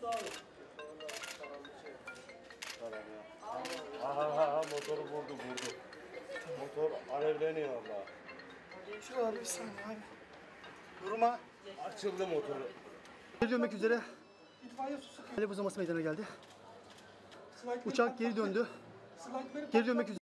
Ha motoru vurdu. Motor alevleniyor valla. Şu abi bir saniye abi. Durma. Açıldı motoru. Geri dönmek üzere. Alev uzaması meydana geldi. Uçak geri döndü. Geri dönmek üzere.